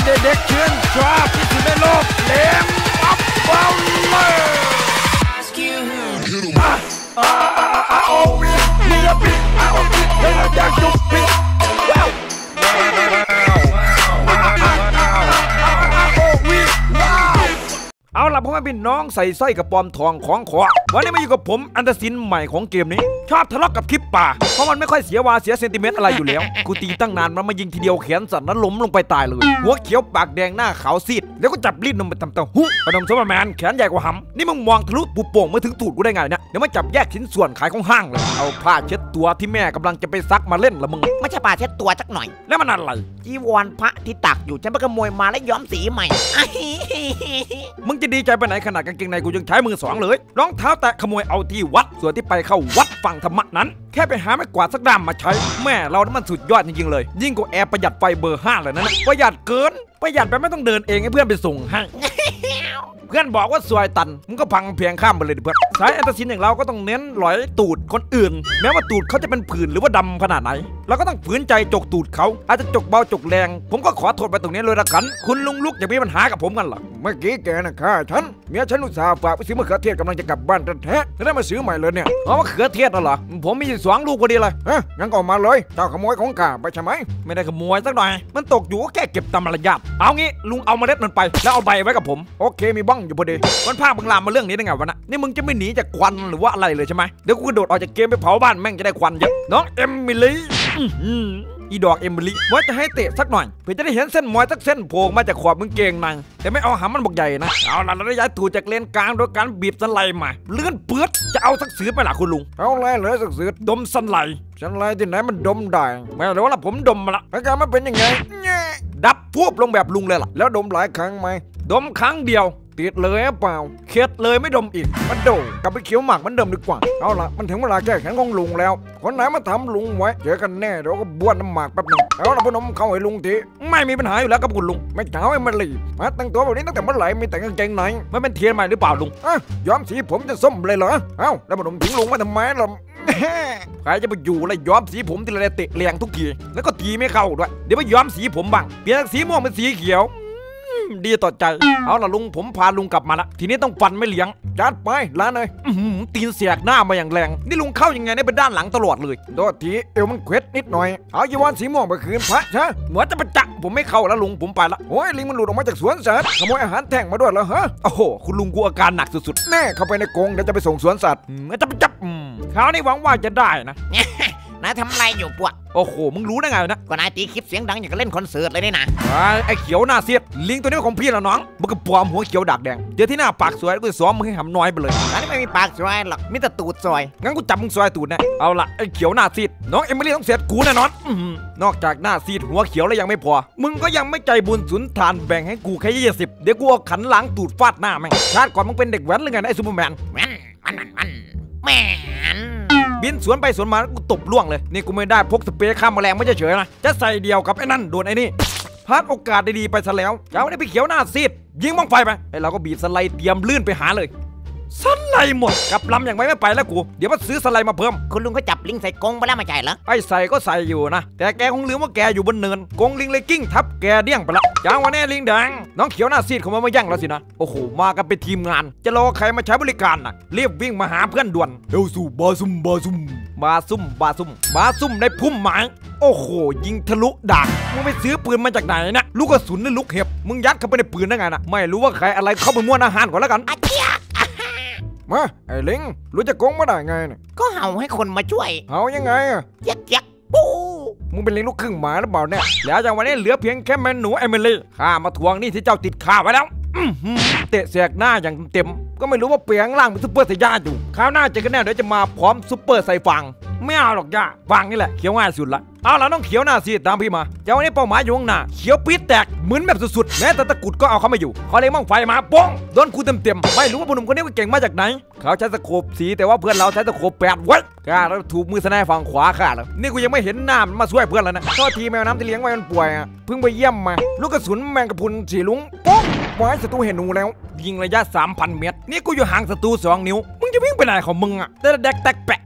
เด็กๆเชื่นชอบที่สุดในโลกเลมอัพเบลเลยโอ้ยมีอะไรปิดเอาปิดให้เราอยากจุดปิดเอาล่ะพ่อแม่พี่น้องใส่สร้อยกับปอมทองของขอวันนี้มาอยู่กับผมอันเดอร์ซินใหม่ของเกมนี้ชอบทะเลาะกับคลิปป่าเพราะมันไม่ค่อยเสียวาเสียเซนติเมตรอะไรอยู่แล้วกูตีตั้งนานมันมายิงทีเดียวแขนสั่นแล้วล้มลงไปตายเลยหัวเขียวปากแดงหน้าขาวซีดแล้วก็จับรีดนมไปทำเต้าหู้พนมซูเปอร์แมนแขนใหญ่กว่าหำนี่มึงมองทะลุปูโป่งมาถึงตูดกูได้ไงเนี่ยเดี๋ยวมาจับแยกชิ้นส่วนขายของห้างเลยเอาผ้าเช็ดตัวที่แม่กำลังจะไปซักมาเล่นละมึงไม่ใช่ผ้าเช็ดตัวสักหน่อยแล้วมันอะไรจีวรพระที่ตักอยู่ฉันไปขโมยมาแล้วย้อมสีใหม่มึงจะดีใจไปไหนขนาดกางเกงในกูยังใช้มือสองเลยรองเท้าแตะขโมยเอาที่วัดส่วนที่ไปเข้าวัดฟังธรรมะนั้นแค่ไปหาไม้กวาดสักด้ามมาใช้แม่เรานั้นมันสุดยอดจริงๆเลยยิ่งกว่าแอร์ประหยัดไฟเบอร์ 5เลยนะประหยัดเกินประหยัดไปไม่ต้องเดินเองให้เพื่อนไปส่งให้เพื่อนบอกว่าซวยตันมึงก็พังเพียงข้ามไปเลยเพื่อนสายแอนตาซินอย่างเราก็ต้องเน้นหลอยตูดคนอื่นแม้ว่าตูดเขาจะเป็นผื่นหรือว่าดำขนาดไหนเราก็ต้องฝืนใจจกตูดเขาอาจจะจกเบาจกแรงผมก็ขอโทษไปตรงนี้เลยละกันคุณลุงลุกอย่ามีปัญหากับผมกันหรอเมื่อกี้แกนะฆ่าฉันเมียฉันอุตส่าห์ฝากไปซื้อมะเขือเทศกำลังจะกลับบ้านแท้ๆแล้วได้มาซื้อใหม่เลยเนี่ยเพราะมะเขือเทศน่ะเหรอผมมี2 ลูกพอดีเลยงั้นก็มาเลยเจ้าขโมยของข้าไปใช่ไหมไม่ได้ขโมยสักหน่อยมันตกอยู่ก็แค่เก็บตามมารยาทเอางี้ลุงเอาเมล็ดมันไปแล้วเอาใบไว้กับผมโอเคมีบ้องอยู่พอดีมันพามึงลามมาเรื่องนี้ได้ไงวะนะนี่มึงจะไม่หนีจากควันหรือว่าอะไรเลยใช่ไหมเดี๋ยวกูกระโดดออกจากเกมไปเผาบ้านแม่งจะได้ควันเยอะน้องเอมิลี่อีดอกเอมิลี่ว่าจะให้เตะสักหน่อยเพื่อจะได้เห็นเส้นมอยสักเส้นโผล่มาจากขอบมึงเกงในแต่ไม่เอาหำมันบอกใหญ่นะเอาล่ะเราได้ย้ายถูจากเลนกลางโดยการบีบสไลด์มาเลื่อนเปื้อนจะเอาสักเสือไปล่ะคุณลุงเอาเลยสักเสือดมสไลด์ที่ไหนมันดมได้ไม่รู้ว่าผมดมมาละอาการมันเป็นยังไงดับพวบลงแบบลุงเลยล่ะแล้วดมหลายครั้งไหมดมครั้งเดียวติดเลยเปล่าเข็ดเลยไม่ดมอีกมันโดกลับไปเคี้ยวหมากมันเดิมดีกว่าเอาล่ะมันถึงเวลาแก้แค้นของลุงแล้วคนไหนมาทำลุงไว้เจอกันแน่เดี๋ยวก็บ้วนน้ำหมากแป๊บนึงเอาล่ะพนมเข้าให้ลุงทีไม่มีปัญหาอยู่แล้วกับคุณลุงไม่เช้าให้มันรีบมาแต่งตัวแบบนี้ตั้งแต่เมื่อไหร่มีแต่กางเกงไหนมันเป็นเทียนใหม่หรือเปล่าลุงย้อมสีผมจะส้มเลยเหรอเอ้าแล้วพนมถึงลุงมาทำไมล่ะใครจะไปอยู่แล้วย้อมสีผมทีละเตะแรงทุกทีแล้วก็ทีไม่เข้าด้วยเดี๋ยวไปย้อมสีผมบ้างเปลี่ยนสีม่วงเป็นสีเขียวดีต่อใจเอาล่ะลุงผมพาลุงกลับมาละทีนี้ต้องฟันไม่เลี้ยงจัดไปร้านเลยตีนเสียกหน้ามาอย่างแรงนี่ลุงเข้ายังไงได้เป็นด้านหลังตลอดเลยโดดทีเอวมันเควดนิดหน่อยเอายีวอนสีม่วงไปคืนพระใช่เหมือนจะประจักผมไม่เข้าแล้วลุงผมไปละโอ้ยลิงมันหลุดออกมาจากสวนสัตว์ขโมยอาหารแท่งมาด้วยเหรอฮะโอ้โหคุณลุงกูอาการหนักสุดๆแน่เข้าไปในกรงเดี๋ยวจะไปส่งสวนสัตว์จะไปจับคราวนี้หวังว่าจะได้นะนายทำอะไรอยู่ปวดโอ้โหมึงรู้ได้ไงนะก็นายตีคลิปเสียงดังอย่างกับเล่นคอนเสิร์ตเลยนี่นะไอ้เขียวหน้าเสียดลิงตัวนี้ของพี่แล้วน้องมันก็ปลอมหัวเขียวดักแดงเดี๋ยวที่หน้าปากสวยกูซ้อมมึงให้หำน้อยไปเลยอันนี้ไม่มีปากสวยหรอกมีแต่ตูดสวยงั้นกูจับมึงซอยตูดนะเอาละไอ้เขียวหน้าซีดน้องเอมิลี่ต้องเสียดกูแน่นอนนอกจากหน้าซีดหัวเขียวแล้วยังไม่พอมึงก็ยังไม่ใจบุญสุนทานแบ่งให้กูแค่20เดี๋ยวกูเอาขันล้างตูดฟาดหน้าแม่งชาติก่อนมึงเป็นเด็กแว้นหรือไงไอ้ซูเปอร์แมนแม่นบินสวนไปสวนมากูตบล่วงเลยนี่กูไม่ได้พกสเปรย์ฆ่าแมลงไม่เฉยๆนะจะใส่เดียวกับไอ้นั่นโดนไอ้นี่พลาดโอกาสดีๆไปซะแล้วเจ้าเนี่ยไปเขียวหน้าซีดยิงบ้องไฟไปไอ้เราก็บีบสไลด์เตรียมลื่นไปหาเลยสไลด์หมดกับลำอย่างไม่ไปแล้วกูเดี๋ยวมาซื้อสไลด์มาเพิ่มคุณลุงก็จับลิงใส่กรงไปแล้วมาจ่ายเหรอไอ้ใส่ก็ใส่อยู่นะแต่แกคงลืมว่าแกอยู่บนเนินกรงลิงเลยกิ้งทับแกเดี้ยงไปละจ้างวันนี้ลิงแดงน้องเขียวหน้าซีดเขามาแย่งแล้วสินะโอ้โหมากันเป็นทีมงานจะรอใครมาใช้บริการน่ะรีบวิ่งมาหาเพื่อนด่วนเอลซูบาซุ่มในพุ่มไม้โอ้โหยิงทะลุดากมึงไปซื้อปืนมาจากไหนนะลูกกระสุนหรือลูกเห็บมึงยัดเข้าไปในปืนได้ไงนะไม่รู้ว่าใครอะไรเข้าไปม้วนอาหารก่อนแล้วกันมาไอ้ลิงรู้จะโกงมาได้ไงเนี่ยก็เห่าให้คนมาช่วยเห่ายังไงอะยักปูมึงเป็นลิงลูกครึ่งหมาหรือเปล่าเนี่ยแล้วจากวันนี้เหลือเพียงแค่แม่หนูเอมิลี่ข้ามาทวงนี่ที่เจ้าติดข้าไว้แล้วเตะเสียกหน้าอย่างเต็มก็ไม่รู้ว่าเปลี่ยนล่างเป็นซุปเปอร์ไซย่าอยู่คราวหน้าเจอกันแน่เดี๋ยวจะมาพร้อมซุปเปอร์ไซฟังไม่เอาหรอกย่าฟังนี่แหละเขียวง่ายสุดละเอาล่ะน้องเขียวหน้าซีดตามพี่มาเจ้าวันนี้เป้าหมายอยู่ข้างหน้าเขียวปี๊ดแตกเหมือนแบบสุดๆแม้แต่ตะกุดก็เอาเข้ามาอยู่เขาเลยมั่งไฟมาป้องโดนคูเต็มไม่รู้ว่าผู้หนุ่มคนนี้เก่งมาจากไหนเขาใช้สโคปสีแต่ว่าเพื่อนเราใช้สโคป8 ไว้ข้าแล้วถูกมือสไนฝั่งขวาข้าแล้วนี่กูยังไม่เห็นหน้ามันมาช่วยเพื่อนแล้วนะโทษทีแมวน้ำที่เลี้ยงไว้มันป่วยเพิ่งไปเยี่ยมมาลูกกระสุนแมงกะพรุนสีลุงป้องไว้ศัตรูเห็นหนูแล้วยิงระยะ 3,000 เมตรนี่กูอยู่ห่างศัตรู2 นิ้วมึงจะวิ่งไปไหนของมึงอะแต่แดกแตกแปะ